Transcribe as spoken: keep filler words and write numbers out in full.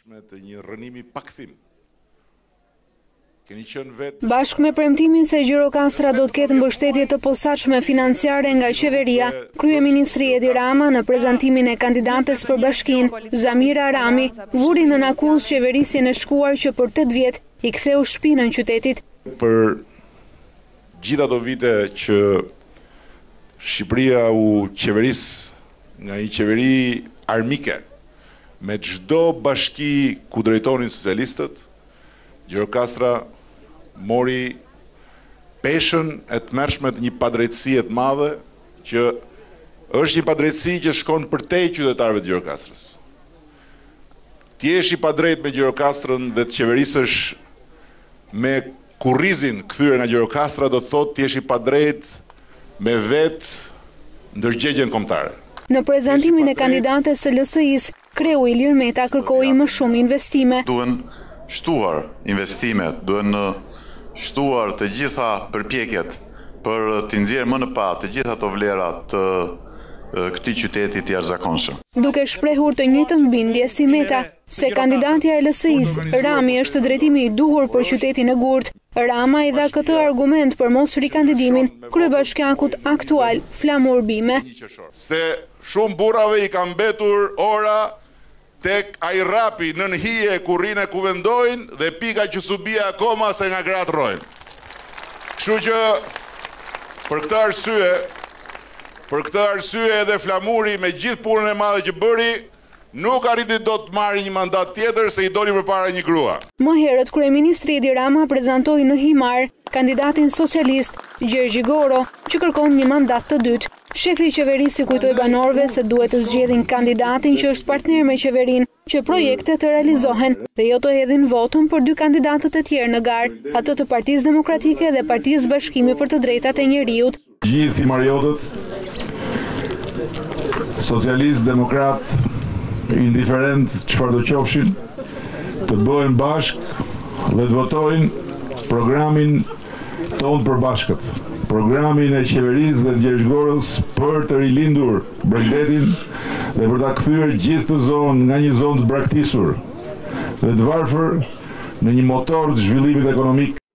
brendshme të një rënimi pa kthim. Keni qenë vetë Bashkë me premtimin se Gjirokastra do të ketë mbështetje të posaçme financiare nga qeveria, kryeministri Edi Rama në prezantimin e kandidates për bashkinë, Zamira Rami, vuri në akuzë qeverisjen e shkuar që për tetë vjet i ktheu shpinën qytetit. për gjitha ato vite që Shqipëria u qeveris nga një qeveri armike, me çdo bashki ku drejtonin socialistët, Gjirokastra mori peshën e të mërshme të një padrejtësie të madhe, që është një padrejtësi që shkon përtej qytetarëve të Gjirokastrës. Ti jesh i padrejt me Gjirokastrën dhe të qeverisësh me kurrizin kthyer nga Gjirokastra, do të thotë ti jesh i padrejt me vetë ndërgjegjen kombëtare. Në prezantimin e kandidates së L S I-s, kreu Ilir Meta kërkoi më shumë investime. Duhen shtuar investimet, duhen shtuar të gjitha përpjekjet për të nxjerrë më në pa të gjitha ato vlera të këtij qyteti të jashtëzakonshëm. Duke shprehur të njëjtën bindje si Meta se kandidatja e L S I-s, Rami është drejtimi i duhur për qytetin e Gurt, Rama i dha këtë argument për mos rikandidimin kryebashkiakut aktual Flamur Bime. Se shumë burrave i ka mbetur ora tek ai rapi nën hije ku rrinë ku vendojnë dhe pika që subia akoma se nga gratë rrojnë. Kështu që për këtë arsye, për këtë arsye edhe Flamuri me gjithë punën e madhe që bëri, nuk arriti do të marrë një mandat tjetër se i doli përpara një grua. Më herët kryeministri Edi Rama prezantoi në Himar kandidatin socialist Gjergj Goro, që kërkon një mandat të dytë. Shefi i qeverisë kujtoi banorëve se duhet të zgjedhin kandidatin që është partner me qeverinë, që projektet të realizohen dhe jo të hedhin votën për dy kandidatët e tjerë në garë, ato të Partisë Demokratike dhe Partisë Bashkimi për të Drejtat e Njeriut. Gjithë himariotët, socialist, demokrat, indiferent, çfarë do qofshin, të bëhen bashkë dhe të votojnë programin tonë për bashkët. Programin e qeverisë dhe Gjergj Gorës për të rilindur Bregdetin dhe për ta kthyer gjithë të zonë nga një zonë të braktisur dhe të varfër në një motor të zhvillimit ekonomik.